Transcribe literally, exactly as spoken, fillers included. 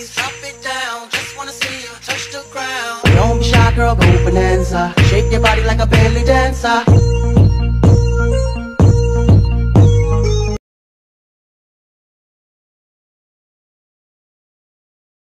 please drop it down. Just wanna see you touch the ground. Don't be shy, girl, go bonanza. Shake your body like a belly dancer.